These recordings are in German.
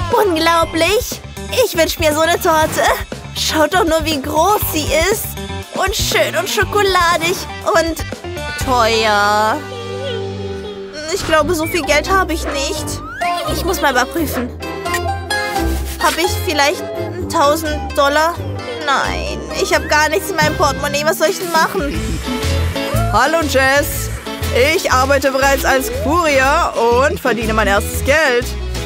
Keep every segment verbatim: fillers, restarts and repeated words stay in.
Unglaublich! Ich wünsche mir so eine Torte. Schaut doch nur, wie groß sie ist. Und schön und schokoladig. Und teuer. Ich glaube, so viel Geld habe ich nicht. Ich muss mal überprüfen. Habe ich vielleicht tausend Dollar? Nein, ich habe gar nichts in meinem Portemonnaie. Was soll ich denn machen? Hallo Jess. Ich arbeite bereits als Kurier und verdiene mein erstes Geld.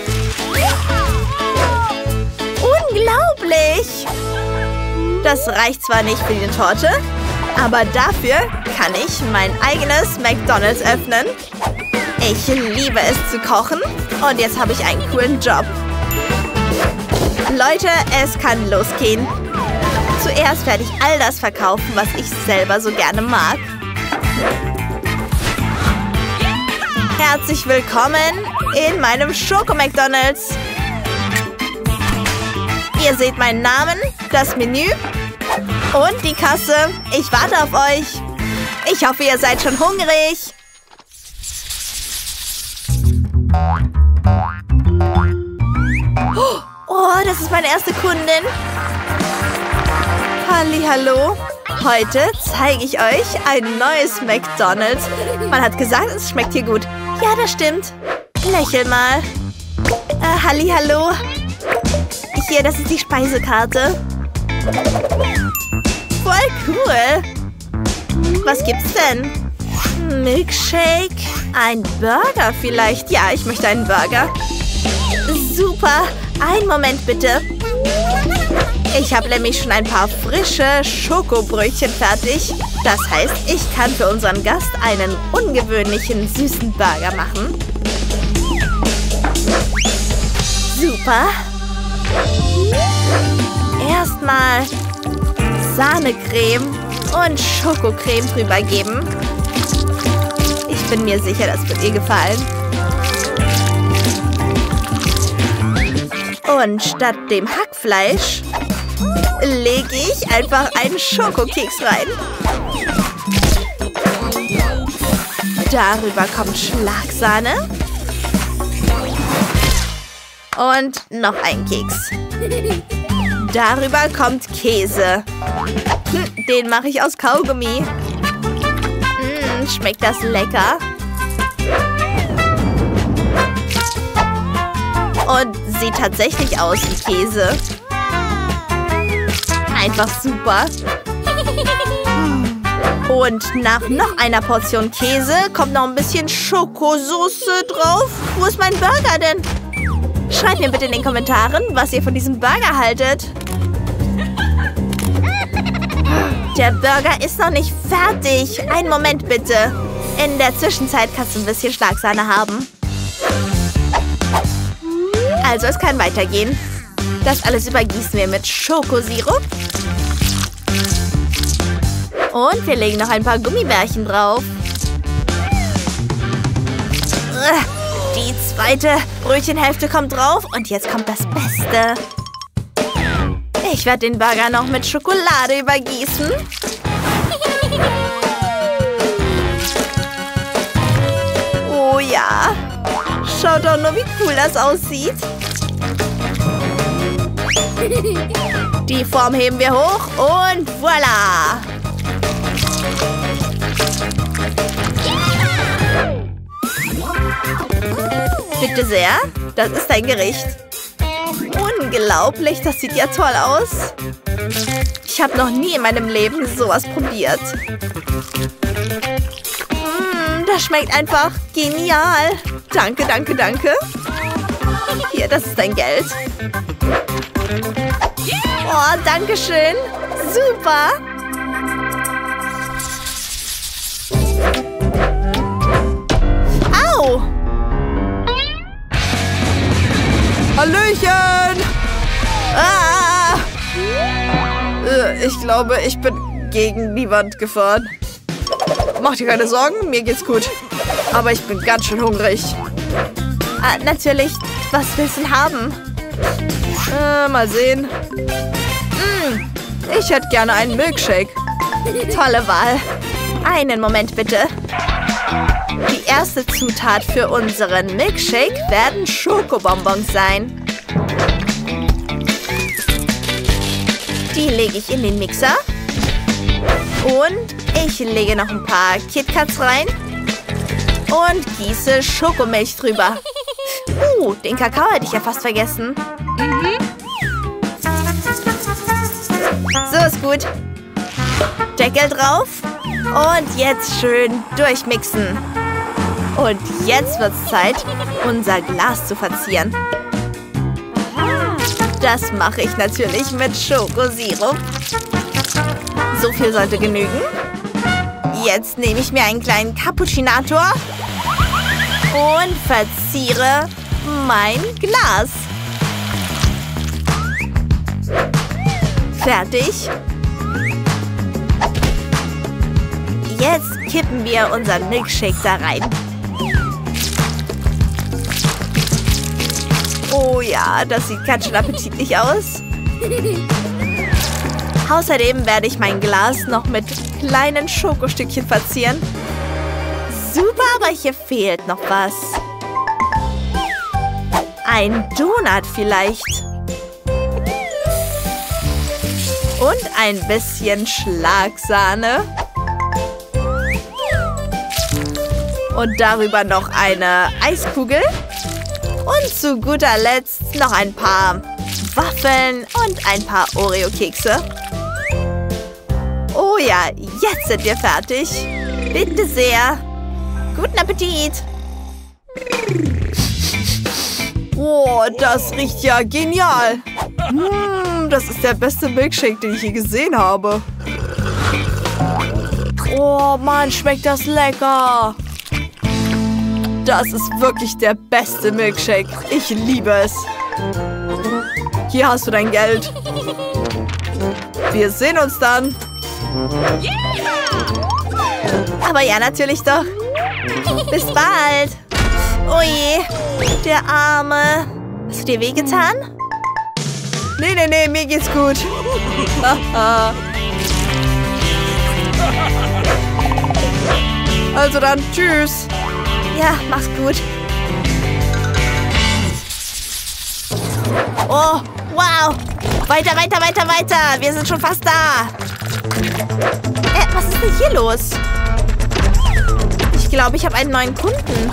Unglaublich! Das reicht zwar nicht für die Torte, aber dafür kann ich mein eigenes McDonald's öffnen. Ich liebe es zu kochen und jetzt habe ich einen coolen Job. Leute, es kann losgehen. Zuerst werde ich all das verkaufen, was ich selber so gerne mag. Herzlich willkommen in meinem Schoko-McDonald's. Ihr seht meinen Namen, das Menü und die Kasse. Ich warte auf euch. Ich hoffe, ihr seid schon hungrig. Oh, das ist meine erste Kundin. Hallihallo. Heute zeige ich euch ein neues McDonald's. Man hat gesagt, es schmeckt hier gut. Ja, das stimmt. Lächel mal. Äh, Hallihallo. Hier, das ist die Speisekarte. Voll cool. Was gibt's denn? Milkshake? Ein Burger vielleicht? Ja, ich möchte einen Burger. Super. Einen Moment bitte. Ich habe nämlich schon ein paar frische Schokobrötchen fertig. Das heißt, ich kann für unseren Gast einen ungewöhnlichen süßen Burger machen. Super. Erstmal Sahnecreme und Schokocreme drüber geben. Ich bin mir sicher, das wird ihr gefallen. Und statt dem Hackfleisch lege ich einfach einen Schokokeks rein. Darüber kommt Schlagsahne. Und noch ein Keks. Darüber kommt Käse. Hm, den mache ich aus Kaugummi. Hm, schmeckt das lecker. Und sieht tatsächlich aus wie Käse. Einfach super. Und nach noch einer Portion Käse kommt noch ein bisschen Schokosauce drauf. Wo ist mein Burger denn? Schreibt mir bitte in den Kommentaren, was ihr von diesem Burger haltet. Der Burger ist noch nicht fertig. Einen Moment bitte. In der Zwischenzeit kannst du ein bisschen Schlagsahne haben. Also es kann weitergehen. Das alles übergießen wir mit Schokosirup. Und wir legen noch ein paar Gummibärchen drauf. Die zweite Brötchenhälfte kommt drauf und jetzt kommt das Beste. Ich werde den Burger noch mit Schokolade übergießen. Oh ja. Schaut doch nur, wie cool das aussieht. Die Form heben wir hoch und voilà. Bitte sehr, das ist ein Gericht. Unglaublich, das sieht ja toll aus. Ich habe noch nie in meinem Leben sowas probiert. Mm, das schmeckt einfach genial. Danke, danke, danke. Hier, das ist dein Geld. Oh, danke schön. Super. Au! Hallöchen! Ah! Ich glaube, ich bin gegen die Wand gefahren. Mach dir keine Sorgen, mir geht's gut. Aber ich bin ganz schön hungrig. Ah, natürlich. Was willst du denn haben? Äh, mal sehen. Mm, ich hätte gerne einen Milkshake. Tolle Wahl. Einen Moment bitte. Die erste Zutat für unseren Milkshake werden Schokobonbons sein. Die lege ich in den Mixer. Und ich lege noch ein paar KitKats rein. Und gieße Schokomilch drüber. Uh, den Kakao hätte ich ja fast vergessen. Mhm. So ist gut. Deckel drauf. Und jetzt schön durchmixen. Und jetzt wird es Zeit, unser Glas zu verzieren. Das mache ich natürlich mit Schokosirup. So viel sollte genügen. Jetzt nehme ich mir einen kleinen Cappuccinator und verziere mein Glas. Fertig. Jetzt kippen wir unseren Milkshake da rein. Oh ja, das sieht ganz schön appetitlich aus. Außerdem werde ich mein Glas noch mit kleinen Schokostückchen verzieren. Super, aber hier fehlt noch was. Ein Donut vielleicht. Und ein bisschen Schlagsahne. Und darüber noch eine Eiskugel. Und zu guter Letzt noch ein paar Waffeln und ein paar Oreo-Kekse. Oh ja, jetzt sind wir fertig. Bitte sehr. Guten Appetit. Oh, das riecht ja genial. Mm, das ist der beste Milkshake, den ich je gesehen habe. Oh Mann, schmeckt das lecker. Das ist wirklich der beste Milkshake. Ich liebe es. Hier hast du dein Geld. Wir sehen uns dann. Aber ja, natürlich doch. Bis bald. Oh je, der Arme. Hast du dir wehgetan? Nee, nee, nee, mir geht's gut. Also dann, tschüss. Ja, mach's gut. Oh, wow. Weiter, weiter, weiter, weiter. Wir sind schon fast da. Äh, was ist denn hier los? Ich glaube, ich habe einen neuen Kunden.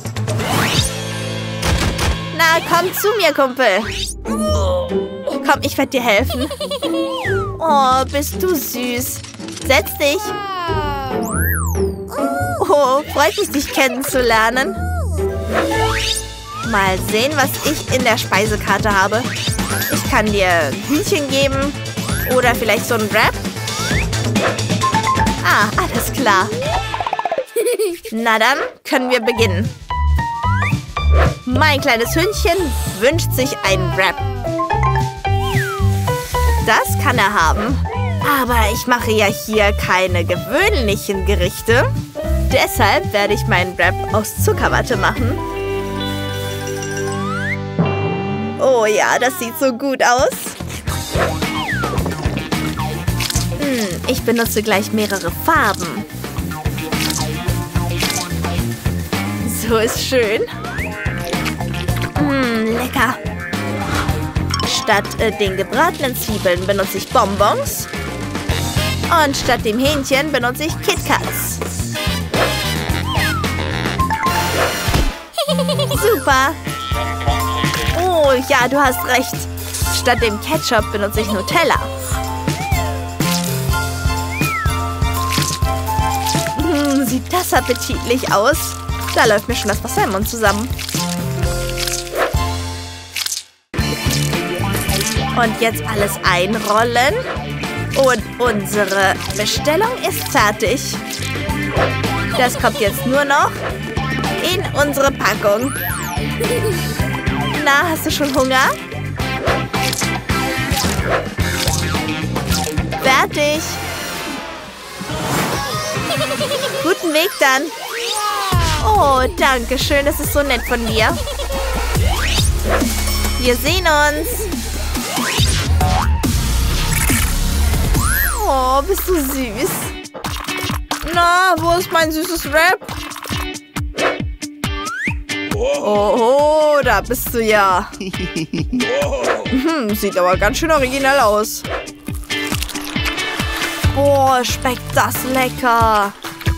Na, komm zu mir, Kumpel. Komm, ich werde dir helfen. Oh, bist du süß. Setz dich. Oh, freut mich, dich kennenzulernen. Mal sehen, was ich in der Speisekarte habe. Ich kann dir Hühnchen geben. Oder vielleicht so einen Wrap. Ah, alles klar. Na dann können wir beginnen. Mein kleines Hündchen wünscht sich einen Wrap. Das kann er haben. Aber ich mache ja hier keine gewöhnlichen Gerichte. Deshalb werde ich meinen Wrap aus Zuckerwatte machen. Oh ja, das sieht so gut aus. Hm, ich benutze gleich mehrere Farben. So ist schön. Hm, lecker. Statt äh, den gebratenen Zwiebeln benutze ich Bonbons. Und statt dem Hähnchen benutze ich KitKats. Super. Oh, ja, du hast recht. Statt dem Ketchup benutze ich Nutella. Hm, sieht das appetitlich aus. Da läuft mir schon das Wasser im Mund zusammen. Und jetzt alles einrollen. Und unsere Bestellung ist fertig. Das kommt jetzt nur noch in unsere Packung. Na, hast du schon Hunger? Fertig. Guten Weg dann. Oh, danke schön. Das ist so nett von dir. Wir sehen uns. Oh, bist du süß. Na, wo ist mein süßes Wrap? Oh, da bist du ja. Hm, sieht aber ganz schön originell aus. Boah, schmeckt das lecker.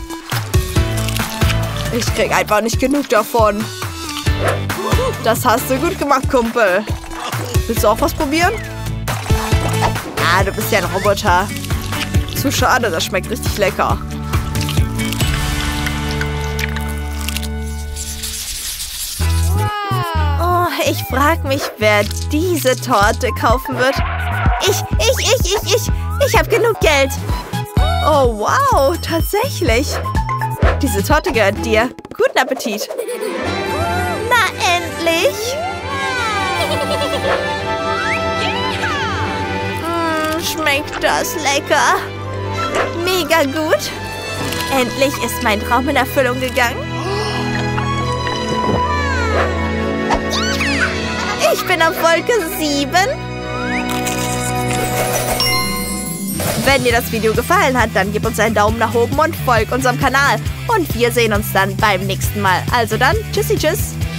Ich krieg einfach nicht genug davon. Das hast du gut gemacht, Kumpel. Willst du auch was probieren? Ah, du bist ja ein Roboter. Zu schade, das schmeckt richtig lecker. Oh, ich frage mich, wer diese Torte kaufen wird. Ich, ich, ich, ich, ich. Ich habe genug Geld. Oh, wow, tatsächlich. Diese Torte gehört dir. Guten Appetit. Na, endlich. Mm, schmeckt das lecker. Mega gut. Endlich ist mein Traum in Erfüllung gegangen. Ich bin auf Wolke sieben. Wenn dir das Video gefallen hat, dann gib uns einen Daumen nach oben und folg unserem Kanal. Und wir sehen uns dann beim nächsten Mal. Also dann, tschüssi, tschüss.